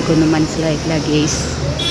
എനിക്കൊന്നും മനസ്സിലായിട്ടില്ല guys.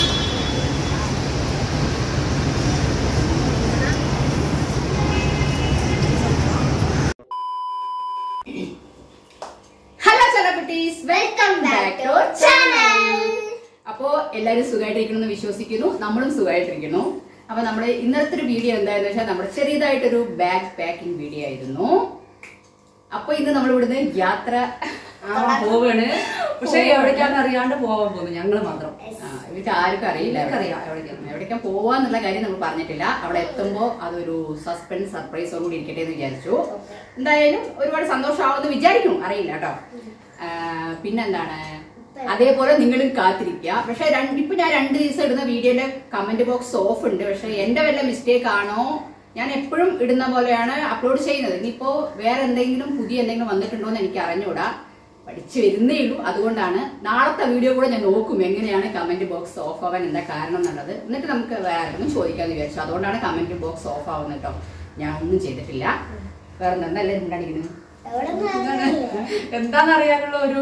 Hello ചെലക്കുട്ടീസ്, വെൽക്കം ബാക്ക് ടു ചാനൽ. അപ്പോൾ എല്ലാവരും സുഖമായിട്ടിരിക്കണമെന്ന് വിശ്വസിക്കുന്നു. നമ്മളും സുഖമായിട്ടിരിക്കുന്നു. അപ്പോൾ നമ്മുടെ ഇന്നത്തെ ഒരു വീഡിയോ എന്താണെന്ന് വെച്ചാൽ നമ്മുടെ ചെറിയതായിട്ടൊരു ബാഗ് പാക്കിംഗ് വീഡിയോ ആയിരുന്നു. അപ്പോൾ ഇന്ന് നമ്മൾ ഇവിടുന്ന് യാത്ര പോവാണ്. പക്ഷെ എവിടേക്കാന്ന് അറിയാണ്ട് പോവാൻ പോകുന്നു ഞങ്ങള് മാത്രം. ഇവർക്ക് ആർക്കും അറിയില്ല എവിടേക്കാണ് പോവാന്നുള്ള കാര്യം നമ്മൾ പറഞ്ഞിട്ടില്ല. അവിടെ എത്തുമ്പോൾ അതൊരു സസ്പെൻസ് സർപ്രൈസോടുകൂടി ഇരിക്കട്ടെ എന്ന് വിചാരിച്ചു. എന്തായാലും ഒരുപാട് സന്തോഷമാവുമെന്ന് വിചാരിക്കും, അറിയില്ല കേട്ടോ. പിന്നെന്താണ്, അതേപോലെ നിങ്ങളും കാത്തിരിക്കുക. പക്ഷെ ഇപ്പൊ ഞാൻ 2 ദിവസം ഇടുന്ന വീഡിയോയിലെ കമന്റ് ബോക്സ് ഓഫ് ഉണ്ട്. പക്ഷെ എന്റെ വല്ല മിസ്റ്റേക്ക് ആണോ, ഞാൻ എപ്പോഴും ഇടുന്ന പോലെയാണ് അപ്ലോഡ് ചെയ്യുന്നത്. ഇനിയിപ്പോ വേറെ എന്തെങ്കിലും പുതിയ എന്തെങ്കിലും വന്നിട്ടുണ്ടോ എന്ന് എനിക്ക് അറിഞ്ഞുകൂടാ, പഠിച്ചു വരുന്നേ ഉള്ളൂ. അതുകൊണ്ടാണ് നാളത്തെ വീഡിയോ കൂടെ ഞാൻ നോക്കും എങ്ങനെയാണ് കമന്റ് ബോക്സ് ഓഫ് ആവാൻ എന്താ കാരണം എന്നുള്ളത്. എന്നിട്ട് നമുക്ക് വേറെ ഒന്നും ചോദിക്കാന്ന് വിചാരിച്ചു. അതുകൊണ്ടാണ് കമന്റ് ബോക്സ് ഓഫ് ആവുന്നത് കേട്ടോ. ഞാൻ ഒന്നും ചെയ്തിട്ടില്ല. വേറെ എന്താ കാണിക്കുന്നത് എന്താന്നറിയാനുള്ള ഒരു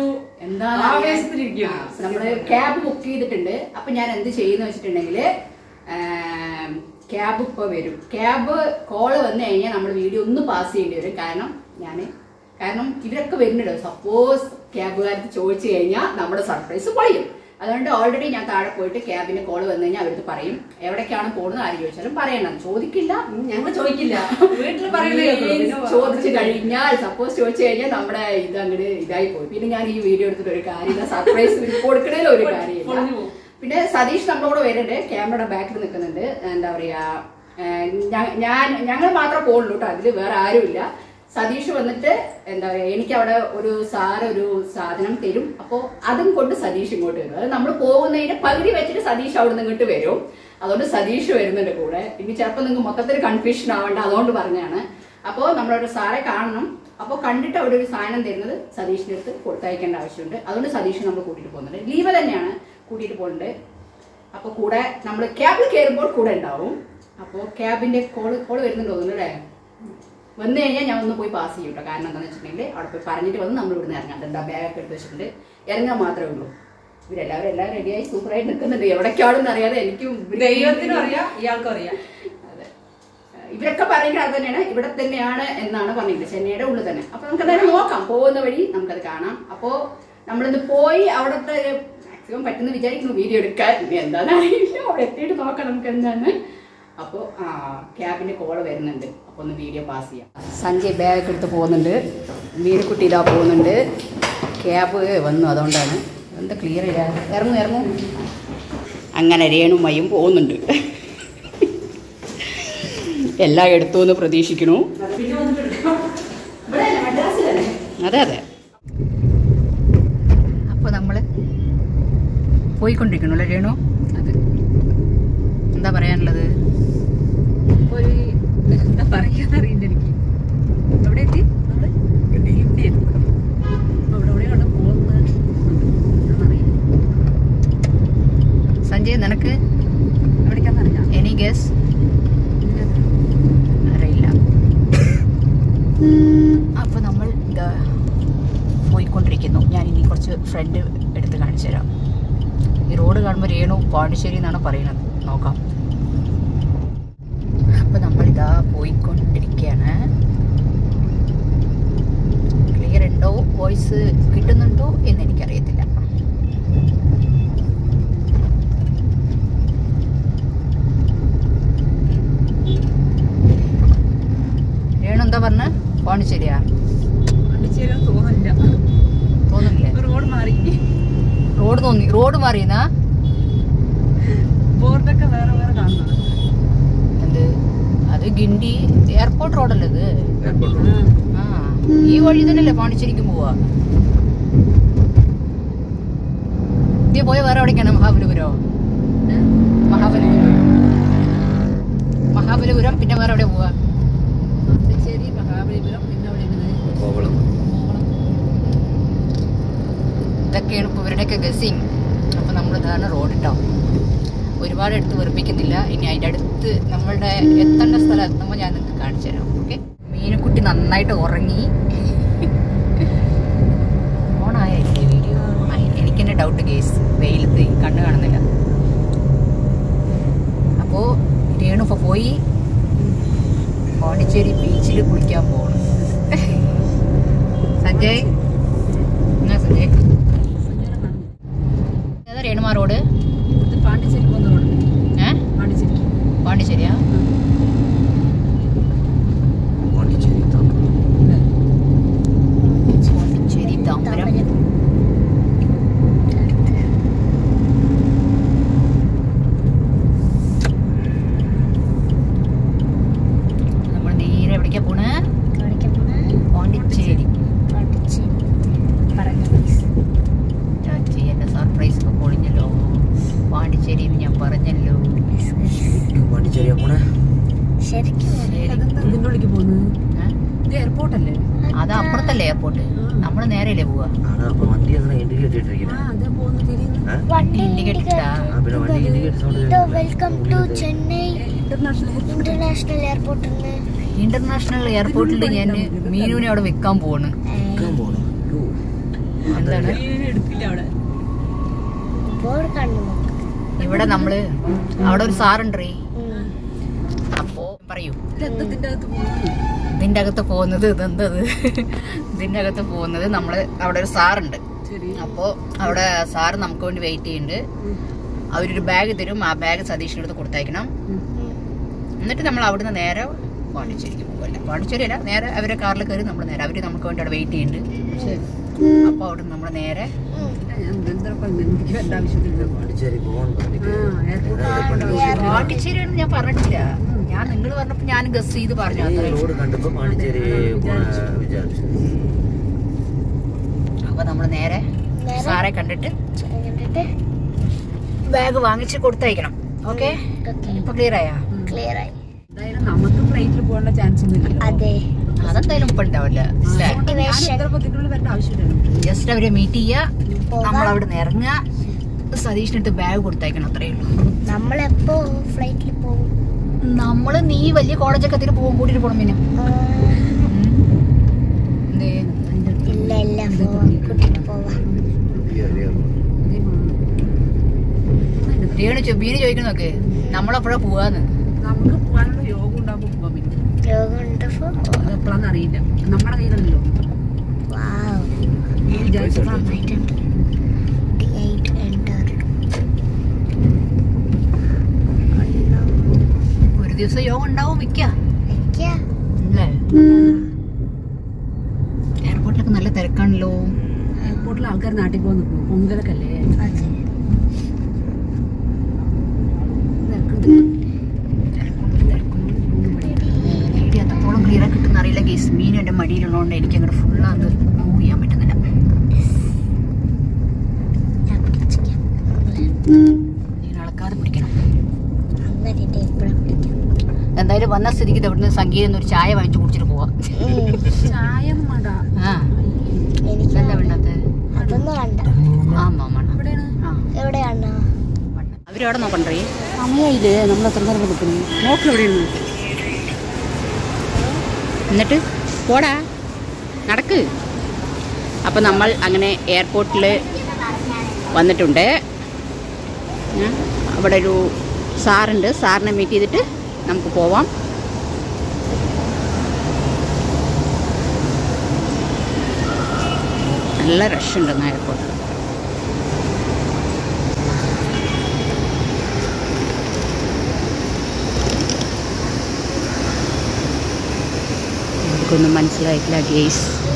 നമ്മള് ക്യാബ് ബുക്ക് ചെയ്തിട്ടുണ്ട്. അപ്പൊ ഞാൻ എന്ത് ചെയ്യുന്ന വെച്ചിട്ടുണ്ടെങ്കിൽ, ക്യാബ് ഇപ്പൊ വരും. ക്യാബ് കോള് വന്നു കഴിഞ്ഞാൽ നമ്മൾ വീഡിയോ ഒന്ന് പാസ് ചെയ്യേണ്ടി വരും. കാരണം ഇവരൊക്കെ വരുന്നുണ്ട്. സപ്പോസ് ക്യാബുകാർക്ക് ചോദിച്ചു കഴിഞ്ഞാൽ നമ്മുടെ സർപ്രൈസ് പൊളിയും. അതുകൊണ്ട് ഓൾറെഡി ഞാൻ താഴെ പോയിട്ട് ക്യാബിന്റെ കോള് വന്നു കഴിഞ്ഞാൽ അവർക്ക് പറയും എവിടേക്കാണ് പോകുന്നത്. ആര് ചോദിച്ചാലും പറയണം. ചോദിക്കില്ല, ഞങ്ങൾ ചോദിക്കില്ല, വീട്ടിൽ ചോദിച്ചു കഴിഞ്ഞാൽ സപ്പോസ് ചോദിച്ചു കഴിഞ്ഞാൽ നമ്മുടെ ഇത് അങ്ങോട്ട് ഇതായി പോയി. പിന്നെ ഞാൻ ഈ വീഡിയോ എടുത്തിട്ട് ഒരു കാര്യമില്ല, സർപ്രൈസ് കൊടുക്കണേലും ഒരു കാര്യമില്ല. പിന്നെ സതീഷ് നമ്മളോട് വരുന്നുണ്ട്, ക്യാമറയുടെ ബാക്കിൽ നിൽക്കുന്നുണ്ട്. എന്താ പറയാ, ഞങ്ങൾ മാത്രമേ പോകുള്ളൂ കേട്ടോ, അതിൽ വേറെ ആരുമില്ല. സതീഷ് വന്നിട്ട് എന്താ പറയാ, എനിക്ക് അവിടെ ഒരു സാധനം തരും. അപ്പോൾ അതും കൊണ്ട് സതീഷ് ഇങ്ങോട്ട് വരും. അത് നമ്മൾ പോകുന്നതിന്റെ പകുതി വെച്ചിട്ട് സതീഷ് അവിടെ നിന്ന് ഇങ്ങോട്ട് വരും. അതുകൊണ്ട് സതീഷ് വരുന്നുണ്ട് കൂടെ. ഇനി ചിലപ്പോൾ നിങ്ങൾക്ക് മൊത്തത്തിൽ കൺഫ്യൂഷൻ ആവേണ്ട, അതുകൊണ്ട് പറഞ്ഞാണ്. അപ്പോൾ നമ്മളൊരു സാറെ കാണണം. അപ്പോൾ കണ്ടിട്ട് അവിടെ ഒരു സാധനം തരുന്നത് സതീഷിന്റെ അടുത്ത് കൊടുത്തയക്കേണ്ട ആവശ്യമുണ്ട്. അതുകൊണ്ട് സതീഷ് നമ്മൾ കൂട്ടിയിട്ട് പോകുന്നുണ്ട്. ലീവ് തന്നെയാണ്, കൂട്ടിയിട്ട് പോകുന്നുണ്ട്. അപ്പോൾ കൂടെ നമ്മൾ ക്യാബിൽ കയറുമ്പോൾ കൂടെ ഉണ്ടാവും. അപ്പോൾ ക്യാബിന്റെ കോള് വരുന്നുണ്ട് തോന്നുന്നു അല്ലേ. വന്നു കഴിഞ്ഞാൽ ഞാൻ ഒന്ന് പോയി പാസ് ചെയ്യും കേട്ടോ. കാരണം എന്താണെന്ന് വെച്ചിട്ടുണ്ടെങ്കിൽ അവിടെ പോയി പറഞ്ഞിട്ട് വന്ന് നമ്മൾ ഇവിടുന്ന് ഇറങ്ങാം. എന്താ ബാഗൊക്കെ എടുത്ത് വെച്ചിട്ടുണ്ട്, ഇറങ്ങാൻ മാത്രമേ ഉള്ളൂ. ഇവരെല്ലാവരും റെഡിയായി സൂപ്പറായിട്ട് നിൽക്കുന്നുണ്ട്. എവിടേക്കാണെന്ന് അറിയാതെ എനിക്കും ദൈവത്തിനും അറിയാം, ഇയാൾക്കും അറിയാം. അതെ, ഇവരൊക്കെ പറയുന്നത് അത് തന്നെയാണ്, ഇവിടെ തന്നെയാണ് എന്നാണ് പറഞ്ഞിട്ട്, ചെന്നൈയുടെ ഉള്ളിൽ തന്നെ. അപ്പൊ നമുക്ക് എന്തായാലും നോക്കാം, പോകുന്ന വഴി നമുക്കത് കാണാം. അപ്പോൾ നമ്മളിന്ന് പോയി അവിടുത്തെ മാക്സിമം പറ്റുന്ന വിചാരിക്കുന്നു വീഡിയോ എടുക്കാൻ. ഇനി എന്താണെന്ന് അറിയില്ല, അവിടെ എത്തിയിട്ട് നോക്കാം നമുക്ക് എന്താണ്. അപ്പോൾ ക്യാബിന്റെ കോള് വരുന്നുണ്ട്. അപ്പോൾ ഒന്ന് വീഡിയോ പാസ് ചെയ്യാം. സഞ്ജയ് ബാഗ് എടുത്ത് പോകുന്നുണ്ട്, മീനുക്കുട്ടി ഇതാ പോകുന്നുണ്ട്. ക്യാബ് വന്നു, അതുകൊണ്ടാണ്. എന്താ ക്ലിയർ ഇല്ല, ഇറങ്ങും. അങ്ങനെ രേണുമയും പോകുന്നുണ്ട്. എല്ലാം എടുത്തു എന്ന് പ്രതീക്ഷിക്കുന്നു. അതെ. അപ്പോൾ നമ്മൾ പോയിക്കൊണ്ടിരിക്കണു അല്ലേ രേണു? അത് എന്താ പറയാനുള്ളത്? എന്താ പറയാന്നറിയില്ല എനിക്ക്. എവിടെ എത്തി നമ്മള്? ഇവിടെ എത്തി. എവിടെയാണ് പോകുന്നത് സഞ്ജയ്, നിനക്ക് എവിടേക്കാന്നറിയില്ല. Any guess? അറിയില്ല. അപ്പോൾ നമ്മൾ പോയിക്കൊണ്ടിരിക്കുന്നു. ഞാൻ ഇനി കുറച്ച് ഫ്രണ്ട് എടുത്ത് കാണിച്ചു തരാം. ഈ റോഡ് കാണുമ്പോൾ രേണു പാണ്ടിശ്ശേരി എന്നാണ് പറയുന്നത്. നോക്കാം. അപ്പോൾ നമ്മളിതാ പോയിക്കൊണ്ടിരിക്കുകയാണ്. ക്ലിയർ ഉണ്ടോ, വോയിസ് കിട്ടുന്നുണ്ടോ എന്ന് എനിക്കറിയത്തില്ല. രേണു എന്താ പറഞ്ഞ? പാണ്ടിശ്ശേരിയാ? പാണ്ടിശ്ശേരി തോന്നില്ലേ? റോഡ് മാറിയെന്നാ? ബോർഡൊക്കെ വേറെ കാണുന്നത്. എന്ത് അത്? ഗിണ്ടി എയർപോർട്ട് റോഡല്ലേ ഇത്? ഈ വഴി തന്നെയല്ലേ പാണ്ടിശ്ശേരിക്ക് പോവാ? ഇതേ പോയ വേറെ എവിടേക്കാണ്? മഹാബലിപുരം പിന്നെ വേറെ എവിടെ പോവാ? ശരി, മഹാബലിപുരം പിന്നെ എവിടെ? ഇതൊക്കെയാണ് ഇപ്പോൾ ഇവരുടെയൊക്കെ ഗസിങ്. അപ്പോൾ നമ്മൾ ഇതാണ് റോഡ് കേട്ടോ. ഒരുപാട് അടുത്ത് വെറുപ്പിക്കുന്നില്ല. ഇനി അതിൻ്റെ അടുത്ത് നമ്മളുടെ എത്തേണ്ട സ്ഥലം എത്തുമ്പോൾ ഞാൻ നിങ്ങൾക്ക് കാണിച്ചു തരാം. ഓക്കെ. മീനുക്കുട്ടി നന്നായിട്ട് ഉറങ്ങി. ഓണായ വീഡിയോ എനിക്ക് ഡൗട്ട് കേസ് വെയിലത്ത് കണ്ണ് കാണുന്നില്ല. അപ്പോൾ രേണു ഇപ്പോൾ പോയി പോണ്ടിച്ചേരി ബീച്ചിൽ കുളിക്കാൻ പോകണം. സഞ്ജയ് എന്നാ സഞ്ജയ് ഏതാ രേണുമാ റോഡ്? പാണ്ടിച്ചേരി പോകുന്ന റോഡ്. പാണ്ടിച്ചേരിയാ? പാണ്ടിച്ചേരി താമ്പരം. നമ്മൾ നേരെ എവിടേക്കാ പോണേ? പോണ്ടിച്ചേരി. ചാച്ചി എന്റെ സർപ്രൈസ് ഒക്കെ പൊളിഞ്ഞല്ലോ. പാണ്ടിച്ചേരി ഞാൻ പറഞ്ഞല്ലോ. പാണ്ടിച്ചേരിയാ പോണേ? ഇതിനുള്ളിലേക്ക് പോകുന്നത് ഇത് എയർപോർട്ടല്ലേ? അത് അപ്പുറത്തല്ലേ എയർപോർട്ട്? നമ്മള് നേരെയല്ലേ പോവാ? വണ്ടി ഇൻഡിക്കേറ്റ് ഇട്ടാ ഇന്റർനാഷണൽ എയർപോർട്ടിൽ ഞാൻ മീനുവിനെ അവിടെ വെക്കാൻ പോവാണ്. എന്താണ് ഇവിടെ നമ്മള് അവിടെ ഒരു സാറുണ്ടേ. അപ്പോ പറയൂ ഇതിന്റെ അകത്ത് പോകുന്നത് ഇതെന്തത്? ഇതിന്റെ അകത്ത് പോകുന്നത് നമ്മള് അവിടെ ഒരു സാറുണ്ട്. അപ്പോ അവിടെ സാറ് നമുക്ക് വേണ്ടി വെയിറ്റ് ചെയ്യുന്നുണ്ട്. അവരൊരു ബാഗ് തരും. ആ ബാഗ് സതീഷിന്റെ അടുത്ത് കൊടുത്തയക്കണം. എന്നിട്ട് നമ്മൾ അവിടുന്ന് നേരെ പോണ്ടിച്ചേരിക്ക് പോകല്ലേ. പോണ്ടിച്ചേരി അല്ല, നേരെ അവരെ കാറിൽ കയറി നമ്മൾ നേരെ അവര് നമുക്ക് വേണ്ടി അവിടെ വെയിറ്റ് ചെയ്യുന്നുണ്ട്. അപ്പൊ അവിടുന്ന് നമ്മൾ നേരെ പാണ്ടിച്ചേരിയാണ് ഞാൻ പറഞ്ഞിട്ടില്ല. ഞാൻ നിങ്ങൾ പറഞ്ഞപ്പോ ഞാൻ ഗസ് ചെയ്ത് പറഞ്ഞു. അപ്പൊ നമ്മള് നേരെ സാറെ കണ്ടിട്ട് ബാഗ് വാങ്ങിച്ച് കൊടുത്തയക്കണം. ഓക്കെ, ഇപ്പൊ ക്ലിയർ ആയാ? നമുക്ക് ഫ്ലൈറ്റിൽ പോകാനുള്ള ചാൻസ് ഒന്നുമില്ല. അതെന്തായാലും ഇപ്പൊ ഉണ്ടാവില്ല. ജസ്റ്റ് അവരെ മീറ്റ് ചെയ്യാ, നമ്മൾ അവിടെ നിന്ന് ഇറങ്ങുക, സതീഷിനിട്ട് ബാഗ് കൊടുത്തയക്കണം. അത്രേ ഉള്ളൂ. നമ്മളെപ്പോ ഫ്ലൈറ്റിൽ പോകും? നമ്മള് നീ വലിയ കോളേജൊക്കെ എത്തിട്ട് പോകും കൂട്ടിട്ട് പോണം. പിന്നെ രേണു ബീന് ചോദിക്കണം നോക്ക്, നമ്മളെപ്പോഴാ പോവാന്ന്? നമുക്ക് പോകാനുള്ള യോഗം ഉണ്ടാകുമ്പോ പോകാൻ പറ്റും. അതെപ്പോഴാന്ന് അറിയില്ല. നമ്മുടെ കയ്യിലല്ലോ. ഒരു ദിവസം യോഗം ഉണ്ടാവും. അല്ലേ? എയർപോർട്ടിലൊക്കെ നല്ല തിരക്കാണല്ലോ. എയർപോർട്ടിൽ ആൾക്കാർ നാട്ടിൽ പോകാൻ നിൽക്കും. പൊങ്കലൊക്കെ അല്ലേ? എത്രത്തോളം ക്ലിയർ കിട്ടുന്ന അറിയില്ല. ഗേസ് മീനും എന്റെ മടിയിലുള്ളതുകൊണ്ട് എനിക്ക് അങ്ങോട്ട് ഫുള്ള് അത് മൂവ് ചെയ്യാൻ പറ്റുന്നില്ല. അളക്കാതെ പിടിക്കണം. എന്തായാലും വന്ന സ്ഥിതിക്ക് ഇവിടുന്ന് സംഗീതം ഒരു ചായ വാങ്ങിച്ചു കുടിച്ചിട്ട് പോവാം. ചായ അവരവിടെ നോക്കണ്ടേ? സമയമില്ലേ? നമ്മൾ എത്ര നേരം നിൽക്കുന്നു? നോക്കെവിടെയാണ്? എന്നിട്ട് പോടാ, നടക്ക്. അപ്പം നമ്മൾ അങ്ങനെ എയർപോർട്ടിൽ വന്നിട്ടുണ്ട്. അവിടെ ഒരു സാറുണ്ട്. സാറിനെ മീറ്റ് ചെയ്തിട്ട് നമുക്ക് പോവാം. നല്ല റഷ് ഉണ്ടെന്ന് എയർപോർട്ടിൽ. എനിക്കൊന്നും മനസ്സിലായിട്ടില്ല ഗേസ്.